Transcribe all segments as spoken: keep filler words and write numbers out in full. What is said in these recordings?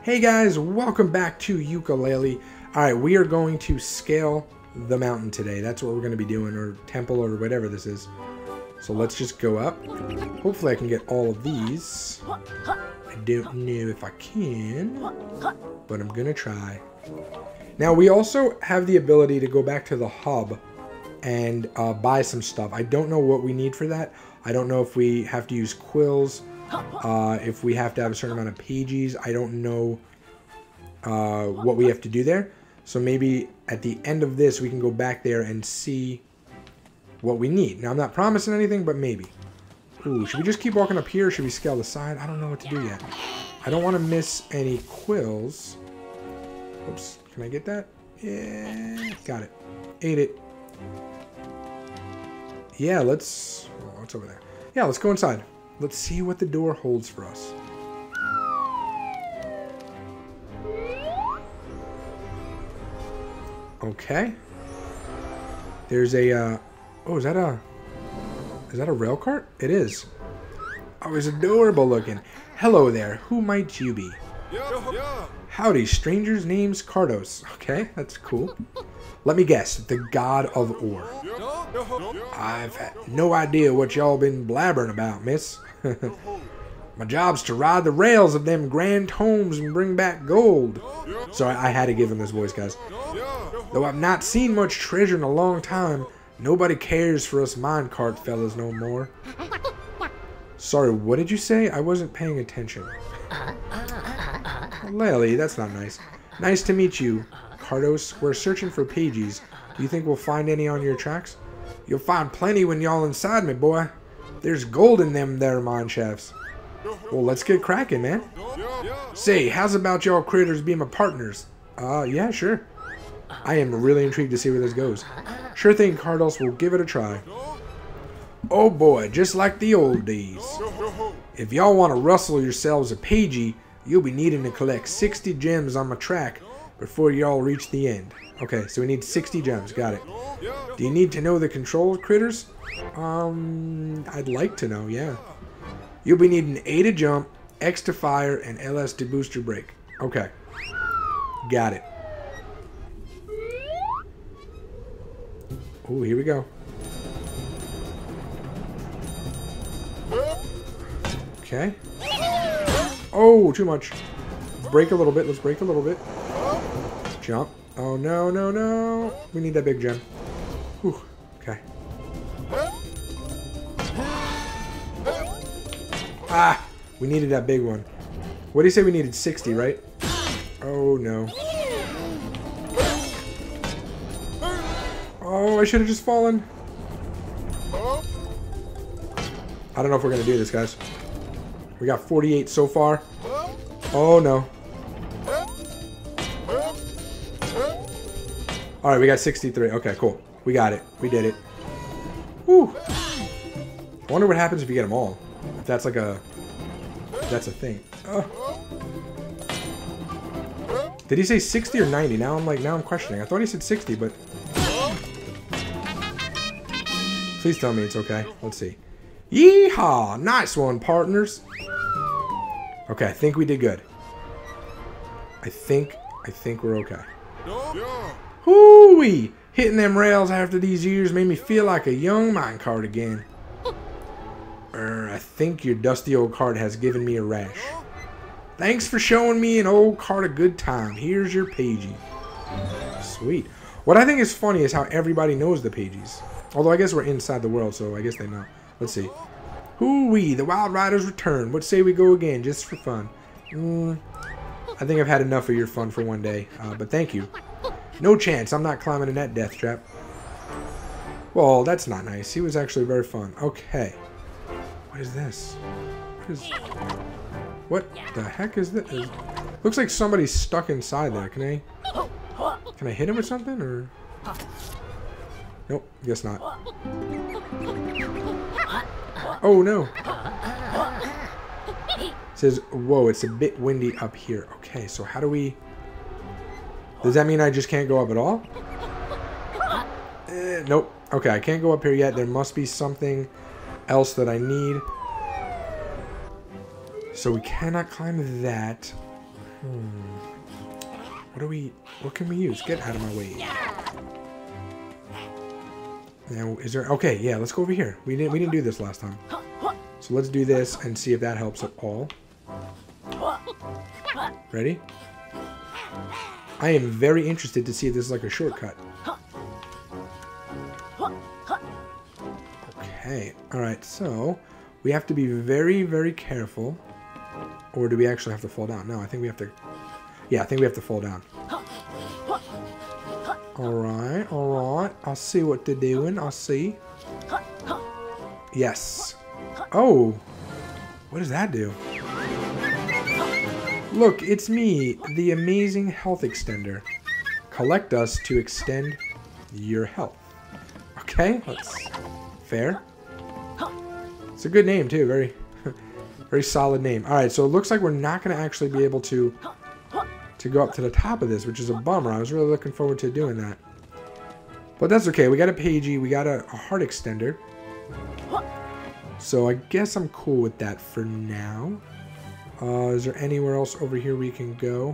Hey guys, welcome back to Yooka-Laylee. Alright, we are going to scale the mountain today. That's what we're going to be doing, or temple, or whatever this is. So let's just go up. Hopefully I can get all of these. I don't know if I can, but I'm going to try. Now we also have the ability to go back to the hub and uh, buy some stuff. I don't know what we need for that. I don't know if we have to use quills. Uh, if we have to have a certain amount of pages, I don't know uh, what we have to do there. So maybe at the end of this, we can go back there and see what we need. Now, I'm not promising anything, but maybe. Ooh, should we just keep walking up here, or should we scale the side? I don't know what to do yet. I don't want to miss any quills. Oops, can I get that? Yeah, got it. Ate it. Yeah, let's... Oh, what's over there? Yeah, let's go inside. Let's see what the door holds for us. Okay. There's a, uh... Oh, is that a... Is that a rail cart? It is. Oh, it's adorable looking. Hello there. Who might you be? Howdy, stranger's name's Kartos. Okay, that's cool. Let me guess. The god of ore. I've had no idea what y'all been blabbering about, miss. My job's to ride the rails of them grand homes and bring back gold. So I, I had to give him this voice, guys. Though I've not seen much treasure in a long time, nobody cares for us minecart fellas no more. Sorry, what did you say? I wasn't paying attention. Laylee, that's not nice. Nice to meet you, Kartos. We're searching for Pagies. Do you think we'll find any on your tracks? You'll find plenty when y'all inside me, boy. There's gold in them there mine shafts. Well, let's get cracking, man. Say, how's about y'all critters being my partners? Uh, yeah, sure. I am really intrigued to see where this goes. Sure thing, Kartos. We'll give it a try. Oh boy, just like the old days. If y'all want to rustle yourselves a Pagie, you'll be needing to collect sixty gems on my track before y'all reach the end. Okay, so we need sixty gems. Got it. Do you need to know the control, critters? Um, I'd like to know, yeah. You'll be needing A to jump, X to fire, and L S to boost your brake. Okay. Got it. Oh, here we go. Okay. Oh, too much. Break a little bit. Let's break a little bit. Jump. Oh, no, no, no. We need that big gem. Whew. Okay. Ah! We needed that big one. What do you say we needed? sixty, right? Oh, no. Oh, I should have just fallen. I don't know if we're going to do this, guys. We got forty-eight so far. Oh, no. Alright, we got sixty-three. Okay, cool. We got it. We did it. Whew. I wonder what happens if you get them all. If that's like a... If that's a thing. Oh. Did he say sixty or ninety? Now I'm like, now I'm questioning. I thought he said sixty, but... Please tell me it's okay. Let's see. Yeehaw! Nice one, partners. Okay, I think we did good. I think, I think we're okay. Hoo-wee! Hitting them rails after these years made me feel like a young minecart again. Er, I think your dusty old cart has given me a rash. Thanks for showing me an old cart a good time. Here's your Pagie. Sweet. What I think is funny is how everybody knows the Pagies. Although I guess we're inside the world, so I guess they know. Let's see. Hoo-wee, the Wild Riders return. What say we go again, just for fun? Mm, I think I've had enough of your fun for one day, uh, but thank you. No chance, I'm not climbing in that death trap. Well, that's not nice. He was actually very fun. Okay. What is this? What is... What the heck is this? Is... Looks like somebody's stuck inside there. Can I... Can I hit him with something, or... Nope, guess not. Oh, no. It says, whoa, it's a bit windy up here. Okay, so how do we... Does that mean I just can't go up at all? Eh, nope. Okay, I can't go up here yet. There must be something else that I need. So we cannot climb that. Hmm. What do we... What can we use? Get out of my way. Now, is there... Okay, yeah, let's go over here. We didn't, we didn't do this last time. So let's do this and see if that helps at all. Ready? I am very interested to see if this is like a shortcut. Okay, alright, so we have to be very, very careful. Or do we actually have to fall down? No, I think we have to... Yeah, I think we have to fall down. Alright, alright. I'll see what they're doing. I'll see. Yes. Oh! What does that do? Look, it's me, the amazing health extender. Collect us to extend your health. Okay, that's fair. It's a good name, too. Very, very solid name. Alright, so it looks like we're not going to actually be able to... to go up to the top of this, which is a bummer. I was really looking forward to doing that. But that's okay. We got a Pagie. We got a, a heart extender. So I guess I'm cool with that for now. Uh, is there anywhere else over here we can go?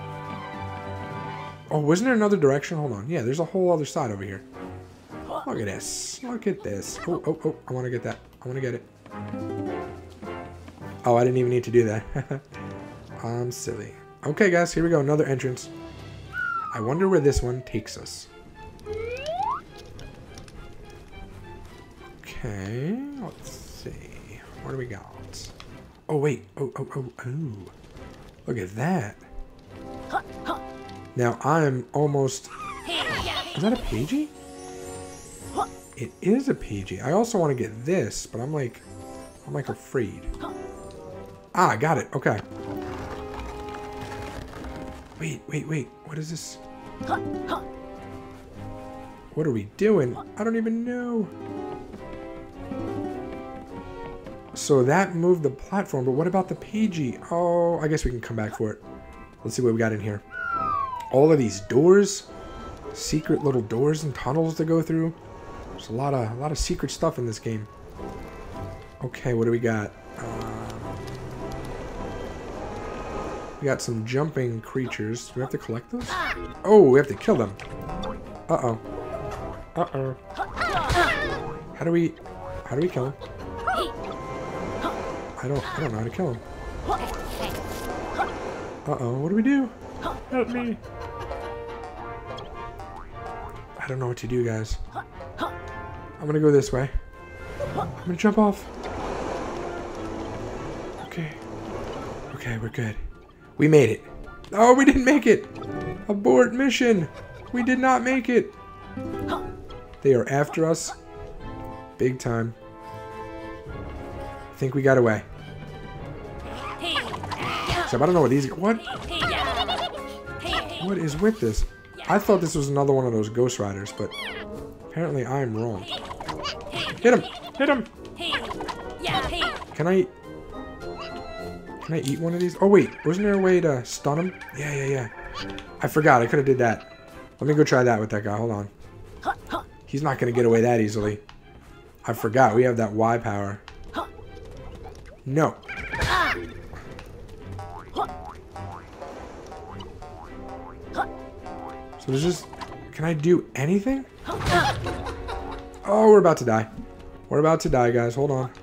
Oh, wasn't there another direction? Hold on. Yeah, there's a whole other side over here. Look at this. Look at this. Oh, oh, oh. I want to get that. I want to get it. Oh, I didn't even need to do that. I'm silly. Okay, guys, here we go. Another entrance. I wonder where this one takes us. Okay, let's see. What do we got? Oh, wait. Oh, oh, oh, oh. Look at that. Now, I'm almost... Is that a Pagie? It is a Pagie. I also want to get this, but I'm like... I'm like afraid. Ah, I got it. Okay. Wait, wait, wait. What is this? What are we doing? I don't even know. So that moved the platform, but what about the Pagie? Oh, I guess we can come back for it. Let's see what we got in here. All of these doors. Secret little doors and tunnels to go through. There's a lot of, a lot of secret stuff in this game. Okay, what do we got? Uh, We got some jumping creatures. Do we have to collect those? Oh, we have to kill them. Uh-oh. Uh-oh. How do we... How do we kill them? I don't... I don't know how to kill them. Uh-oh. What do we do? Help me. I don't know what to do, guys. I'm gonna go this way. I'm gonna jump off. Okay. Okay, we're good. We made it. Oh, we didn't make it. Abort mission. We did not make it. They are after us. Big time. I think we got away. So I don't know what these... What? What is with this? I thought this was another one of those Ghost Riders, but apparently I'm wrong. Hit him! Hit him! Can I... Can I eat one of these? Oh, wait. Wasn't there a way to stun him? Yeah, yeah, yeah. I forgot. I could have did that. Let me go try that with that guy. Hold on. He's not going to get away that easily. I forgot. We have that Y power. No. So does this... Can I do anything? Oh, we're about to die. We're about to die, guys. Hold on.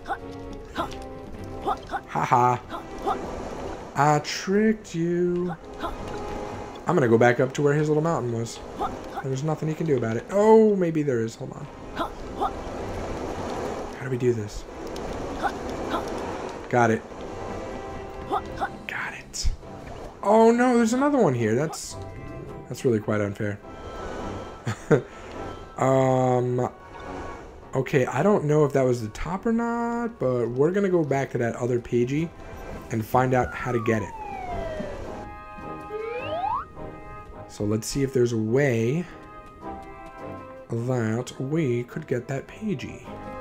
Haha. I tricked you. I'm gonna go back up to where his little mountain was. There's nothing he can do about it. Oh, maybe there is. Hold on. How do we do this? Got it. Got it. Oh no, there's another one here. That's that's really quite unfair. um. Okay, I don't know if that was the top or not, but we're gonna go back to that other Pagie and find out how to get it. So let's see if there's a way that we could get that Pagie.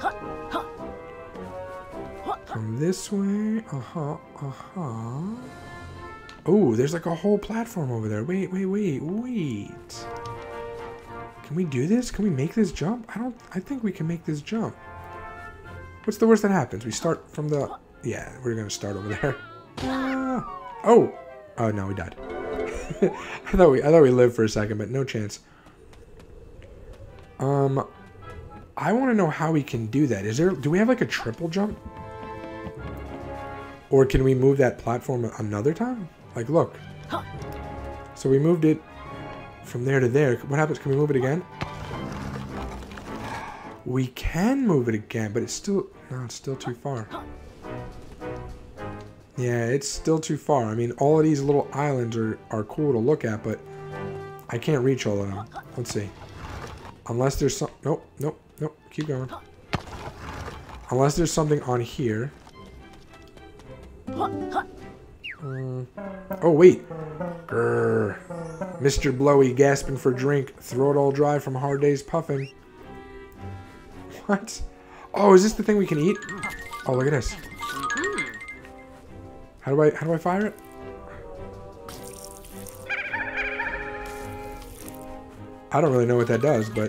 From this way. Uh-huh. Uh-huh. Oh, there's like a whole platform over there. Wait, wait, wait, wait. Can we do this? Can we make this jump? I don't... I think we can make this jump. What's the worst that happens? We start from the... Yeah, we're going to start over there. Ah. Oh! Oh, no, we died. I thought we I thought we lived for a second, but no chance. Um, I want to know how we can do that. Is there? Do we have like a triple jump? Or can we move that platform another time? Like, look. So we moved it from there to there. What happens? Can we move it again? We can move it again, but it's still... No, it's still too far. Yeah, it's still too far. I mean, all of these little islands are, are cool to look at, but I can't reach all of them. Let's see. Unless there's some... Nope, nope, nope. Keep going. Unless there's something on here. Um, oh, wait. Grr. Mister Blowy gasping for drink. Throat all dry from hard days puffing. What? Oh, is this the thing we can eat? Oh, look at this. How do I how do I fire it? I don't really know what that does, but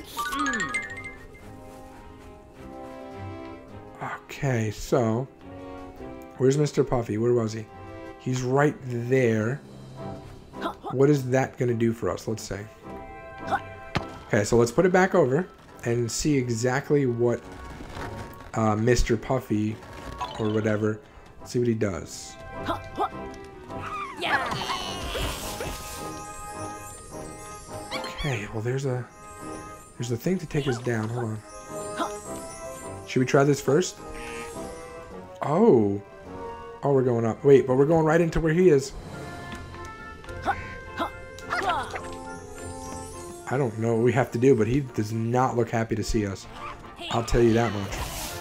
okay, so where's Mister Puffy? Where was he? He's right there. What is that gonna do for us? Let's say. Okay, so let's put it back over and see exactly what uh, Mister Puffy or whatever. Let's see what he does. Okay, well there's a there's a thing to take us down. Hold on. Should we try this first? Oh. Oh, we're going up. Wait, but we're going right into where he is. I don't know what we have to do, but he does not look happy to see us. I'll tell you that much.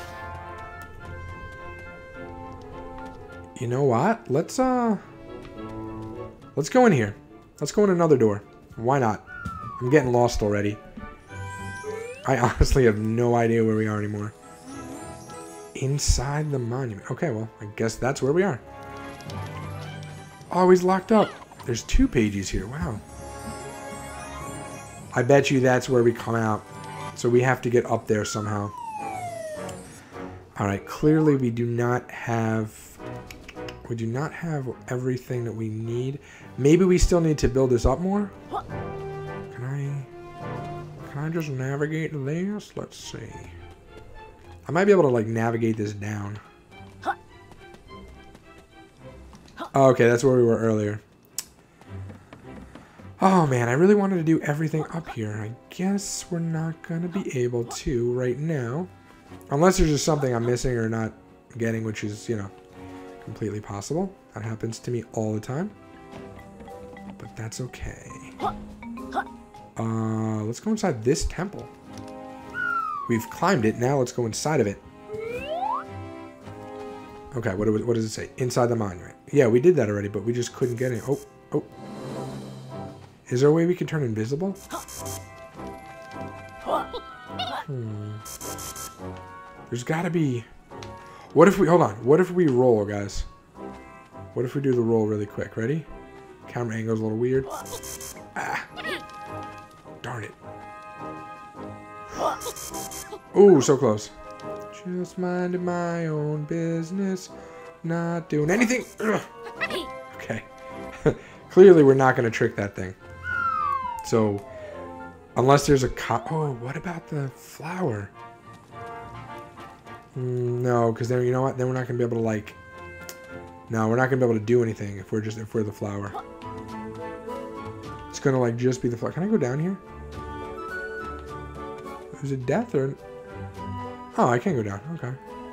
You know what? Let's, uh... Let's go in here. Let's go in another door. Why not? I'm getting lost already. I honestly have no idea where we are anymore. Inside the monument. Okay, well, I guess that's where we are. Oh, he's locked up. There's two Pagies here. Wow. I bet you that's where we come out. So we have to get up there somehow. Alright, clearly we do not have... We do not have everything that we need. Maybe we still need to build this up more? Can I... Can I just navigate this? Let's see. I might be able to, like, navigate this down. Oh, okay, that's where we were earlier. Oh, man, I really wanted to do everything up here. I guess we're not going to be able to right now. Unless there's just something I'm missing or not getting, which is, you know, completely possible. That happens to me all the time. But that's okay. Uh, let's go inside this temple. We've climbed it. Now let's go inside of it. Okay, what, what does it say? Inside the monument. Yeah, we did that already, but we just couldn't get it. Oh, oh. Is there a way we can turn invisible? Hmm. There's gotta be... What if we... Hold on. What if we roll, guys? What if we do the roll really quick? Ready? Camera angle's a little weird. Ah. Darn it. Ooh, so close. Just minding my own business. Not doing anything. Ugh. Okay. Clearly, we're not going to trick that thing. So, unless there's a co- Oh, what about the flower? Mm, no, because then, you know what? Then we're not going to be able to, like... No, we're not going to be able to do anything if we're just if we're the flower. It's going to, like, just be the flower. Can I go down here? Is it death or... Oh, I can't go down. Okay.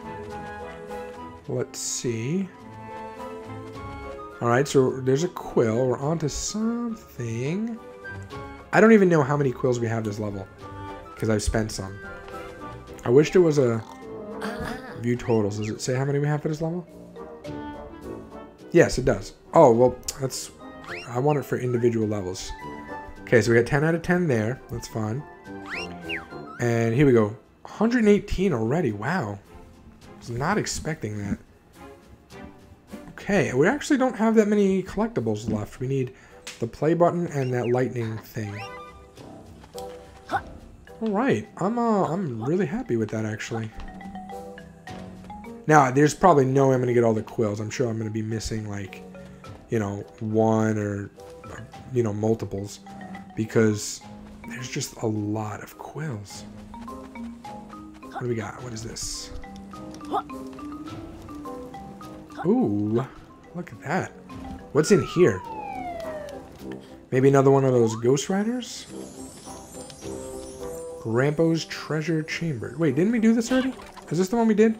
Let's see. Alright, so there's a quill. We're on to something. I don't even know how many quills we have this level. Because I've spent some. I wish there was a... View totals. Does it say how many we have for this level? Yes, it does. Oh, well, that's... I want it for individual levels. Okay, so we got ten out of ten there. That's fine. And here we go. one hundred eighteen already. Wow. I was not expecting that. Okay, we actually don't have that many collectibles left. We need the play button and that lightning thing. Alright. I'm, uh, I'm really happy with that, actually. Now, there's probably no way I'm going to get all the quills. I'm sure I'm going to be missing, like, you know, one or, you know, multiples, because there's just a lot of quills. What do we got? What is this? Ooh, look at that. What's in here? Maybe another one of those Ghost Riders? Rambo's Treasure Chamber. Wait, didn't we do this already? Is this the one we did?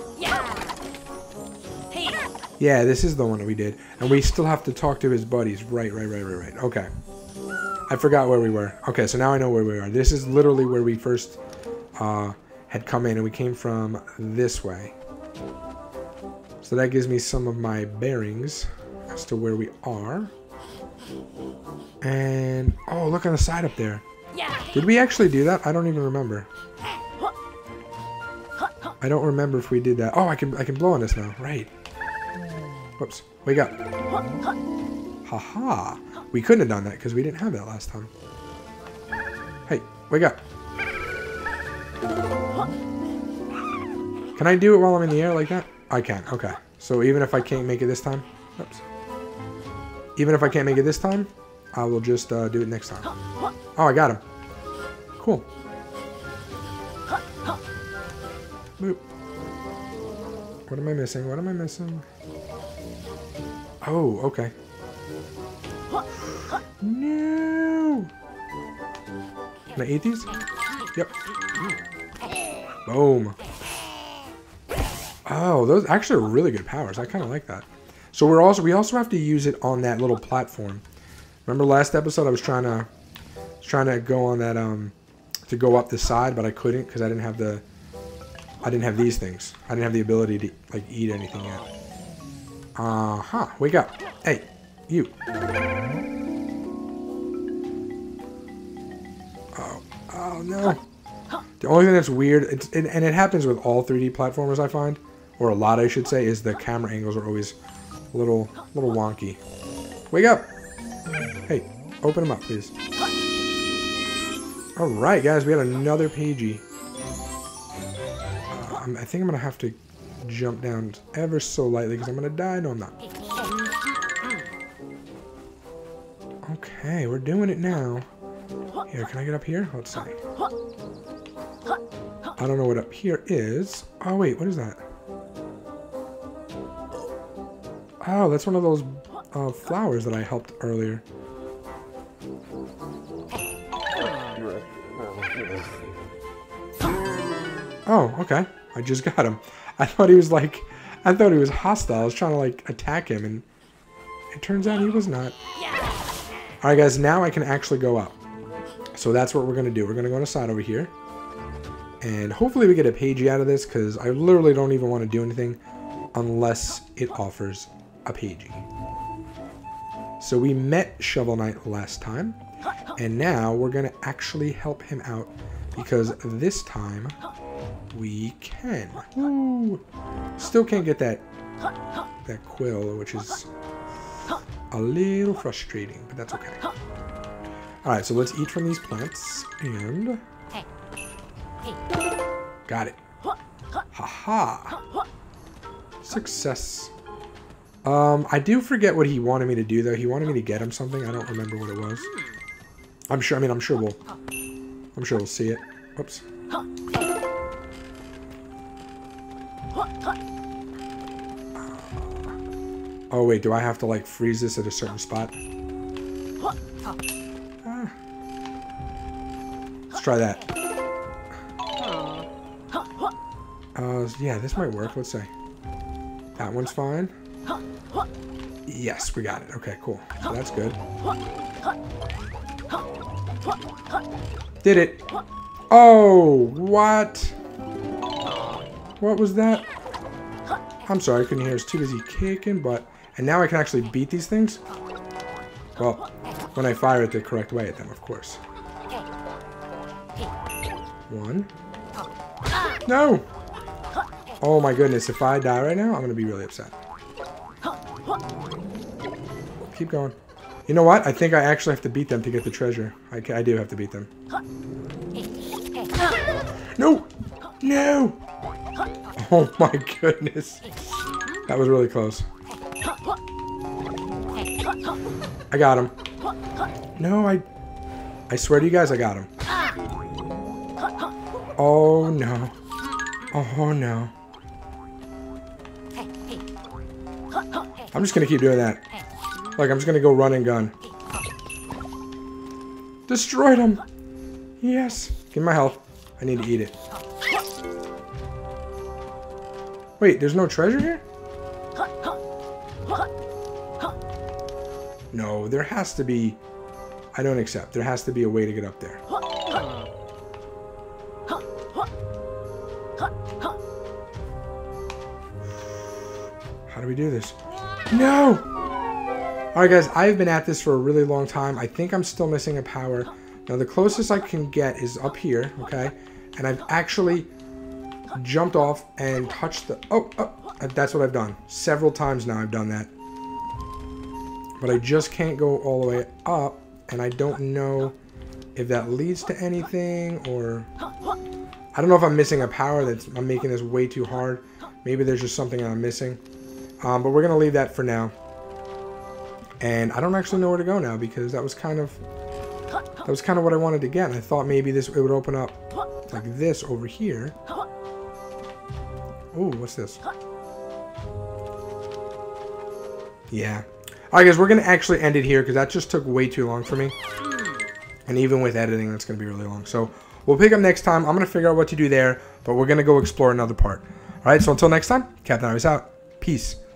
Yeah, this is the one that we did. And we still have to talk to his buddies. Right, right, right, right, right. Okay. I forgot where we were. Okay, so now I know where we are. This is literally where we first uh, had come in. And we came from this way. So that gives me some of my bearings as to where we are. And, oh, look on the side up there. Did we actually do that? I don't even remember. I don't remember if we did that. Oh, I can I can blow on this now. Right. Whoops. Wake up. Haha. We couldn't have done that because we didn't have that last time. Hey, wake up. Can I do it while I'm in the air like that? I can. Okay. So even if I can't make it this time. Oops. Even if I can't make it this time, I will just uh, do it next time. Oh, I got him. Cool. Boop. What am I missing? What am I missing? Oh, okay. No! Can I eat these? Yep. Boom. Oh, those actually are really good powers. I kind of like that. So we're also we also have to use it on that little platform. Remember last episode I was trying to was trying to go on that um to go up the side, but I couldn't because I didn't have the I didn't have these things. I didn't have the ability to like eat anything yet. Uh huh. Wake up. Hey, you. Oh, oh no. The only thing that's weird, it's, it, and it happens with all three D platformers I find, or a lot I should say, is the camera angles are always a little, little wonky. Wake up! Hey, open them up, please. Alright, guys, we had another Pagie. Uh, I think I'm going to have to jump down ever so lightly because I'm going to die. No, I'm not. Okay, we're doing it now. Here, can I get up here? Let's see. I don't know what up here is. Oh, wait, what is that? Oh, that's one of those uh, flowers that I helped earlier. Oh, okay. I just got him. I thought he was like, I thought he was hostile. I was trying to like attack him, and it turns out he was not. Alright, guys, now I can actually go up. So that's what we're going to do. We're going to go on the side over here. And hopefully we get a Pagie out of this, because I literally don't even want to do anything unless it offers a Pagie. So we met Shovel Knight last time, and now we're going to actually help him out, because this time we can. Woo. Still can't get that, that quill, which is a little frustrating, but that's okay. Alright, so let's eat from these plants, and... Got it. Haha. Success. Um, I do forget what he wanted me to do, though. He wanted me to get him something. I don't remember what it was. I'm sure, I mean, I'm sure we'll... I'm sure we'll see it. Whoops. Oh, wait, do I have to, like, freeze this at a certain spot? Ah. Let's try that. Uh, yeah, this might work. Let's see. That one's fine. Yes, we got it. Okay, cool. So that's good. Did it. Oh, what? What was that? I'm sorry, I couldn't hear. I was too busy kicking butt. And now I can actually beat these things? Well, when I fire it the correct way at them, of course. One. No! Oh my goodness, if I die right now, I'm going to be really upset. Keep going. You know what? I think I actually have to beat them to get the treasure. I, I do have to beat them. No! No! Oh my goodness. That was really close. I got him. No, I... I swear to you guys, I got him. Oh, no. Oh, no. I'm just going to keep doing that. Like, I'm just going to go run and gun. Destroyed him. Yes. Give me my health. I need to eat it. Wait, there's no treasure here? No, there has to be... I don't accept. There has to be a way to get up there. How do we do this? No! Alright guys, I've been at this for a really long time. I think I'm still missing a power. Now the closest I can get is up here, okay? And I've actually jumped off and touched the... Oh, oh, that's what I've done. Several times now I've done that. But I just can't go all the way up. And I don't know if that leads to anything or... I don't know if I'm missing a power that's... I'm making this way too hard. Maybe there's just something I'm missing. Um, but we're going to leave that for now. And I don't actually know where to go now because that was kind of... That was kind of what I wanted to get. And I thought maybe this it would open up like this over here. Oh, what's this? Yeah. Alright guys, we're going to actually end it here because that just took way too long for me. And even with editing, that's going to be really long. So, we'll pick up next time. I'm going to figure out what to do there. But we're going to go explore another part. Alright, so until next time, Captain Iris out. Peace.